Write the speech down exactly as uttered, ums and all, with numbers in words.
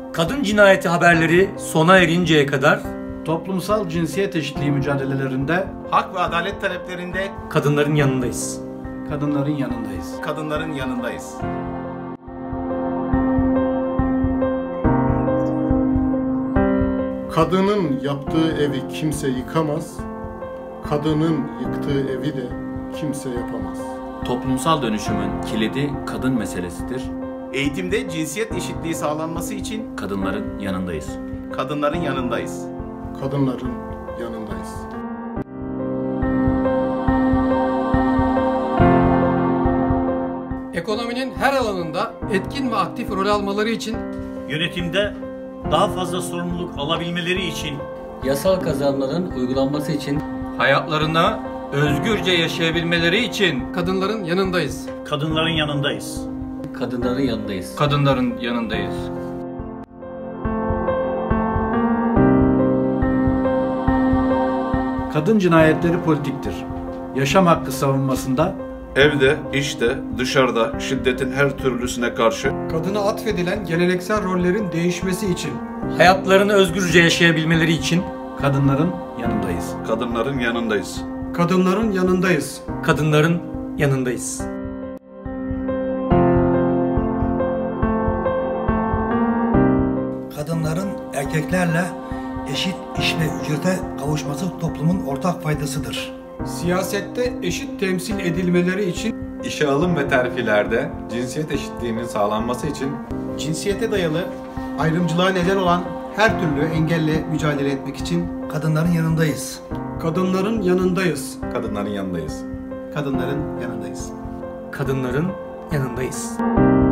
Kadın cinayeti haberleri sona erinceye kadar toplumsal cinsiyet eşitliği mücadelelerinde, hak ve adalet taleplerinde kadınların yanındayız. kadınların yanındayız. kadınların yanındayız. Kadının yaptığı evi kimse yıkamaz, kadının yıktığı evi de kimse yapamaz. Toplumsal dönüşümün kilidi kadın meselesidir. Eğitimde cinsiyet eşitliği sağlanması için Kadınların yanındayız. kadınların yanındayız. Kadınların yanındayız. Ekonominin her alanında etkin ve aktif rol almaları için, yönetimde daha fazla sorumluluk alabilmeleri için, yasal kazanımların uygulanması için, hayatlarını özgürce yaşayabilmeleri için kadınların yanındayız. kadınların yanındayız. kadınların yanındayız. kadınların yanındayız. Kadın cinayetleri politiktir. Yaşam hakkı savunmasında, Evde, işte, dışarıda şiddetin her türlüsüne karşı Kadına atfedilen geleneksel rollerin değişmesi için, Hayatlarını özgürce yaşayabilmeleri için kadınların yanındayız. kadınların yanındayız. kadınların yanındayız. kadınların yanındayız. Kadınların erkeklerle eşit iş ve ücrete kavuşması toplumun ortak faydasıdır. Siyasette eşit temsil edilmeleri için, İşe alım ve terfilerde cinsiyet eşitliğinin sağlanması için, cinsiyete dayalı ayrımcılığa neden olan her türlü engelle mücadele etmek için Kadınların yanındayız. kadınların yanındayız. kadınların yanındayız. kadınların yanındayız. Kadınların yanındayız.